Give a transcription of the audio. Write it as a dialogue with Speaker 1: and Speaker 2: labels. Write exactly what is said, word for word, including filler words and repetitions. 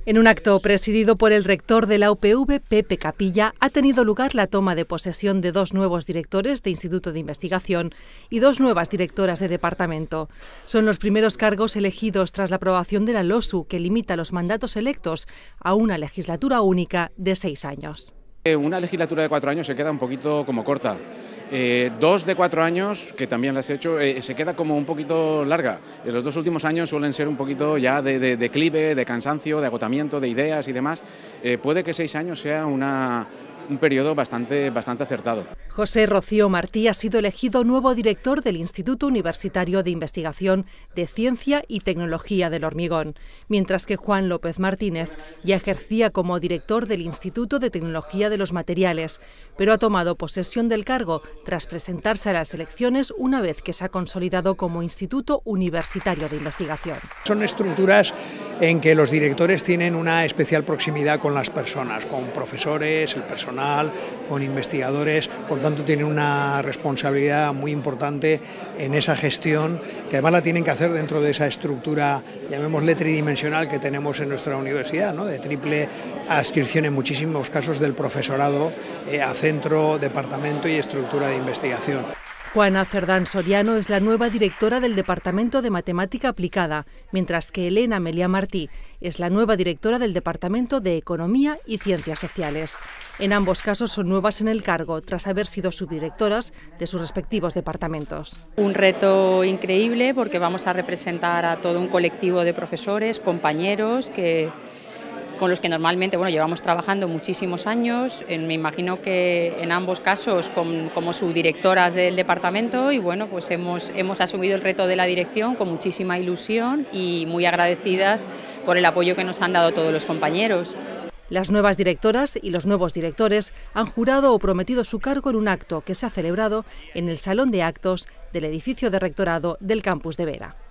Speaker 1: En un acto presidido por el rector de la U P V, Pepe Capilla, ha tenido lugar la toma de posesión de dos nuevos directores de Instituto de Investigación y dos nuevas directoras de departamento. Son los primeros cargos elegidos tras la aprobación de la LOSU, que limita los mandatos electos a una legislatura única de seis años.
Speaker 2: Una legislatura de cuatro años se queda un poquito como corta. Eh, dos de cuatro años, que también las he hecho, eh, se queda como un poquito larga. Eh, los dos últimos años suelen ser un poquito ya de, de, de declive, de cansancio, de agotamiento, de ideas y demás. Eh, puede que seis años sea una, un periodo bastante, bastante acertado.
Speaker 1: José Rocío Martí ha sido elegido nuevo director del Instituto Universitario de Investigación de Ciencia y Tecnología del Hormigón, mientras que Juan López Martínez ya ejercía como director del Instituto de Tecnología de los Materiales, pero ha tomado posesión del cargo tras presentarse a las elecciones una vez que se ha consolidado como Instituto Universitario de Investigación.
Speaker 3: Son estructuras en que los directores tienen una especial proximidad con las personas, con profesores, el personal, con investigadores. Por tanto, tienen una responsabilidad muy importante en esa gestión, que además la tienen que hacer dentro de esa estructura, llamémosle tridimensional, que tenemos en nuestra universidad, ¿no? De triple adscripción en muchísimos casos del profesorado eh, a centro, departamento y estructura de investigación.
Speaker 1: Juana Cerdán Soriano es la nueva directora del Departamento de Matemática Aplicada, mientras que Elena Meliá Martí es la nueva directora del Departamento de Economía y Ciencias Sociales. En ambos casos son nuevas en el cargo, tras haber sido subdirectoras de sus respectivos departamentos.
Speaker 4: Un reto increíble porque vamos a representar a todo un colectivo de profesores, compañeros que... con los que normalmente bueno, llevamos trabajando muchísimos años, en, me imagino que en ambos casos con, como subdirectoras del departamento y bueno, pues hemos, hemos asumido el reto de la dirección con muchísima ilusión y muy agradecidas por el apoyo que nos han dado todos los compañeros.
Speaker 1: Las nuevas directoras y los nuevos directores han jurado o prometido su cargo en un acto que se ha celebrado en el Salón de Actos del edificio de rectorado del campus de Vera.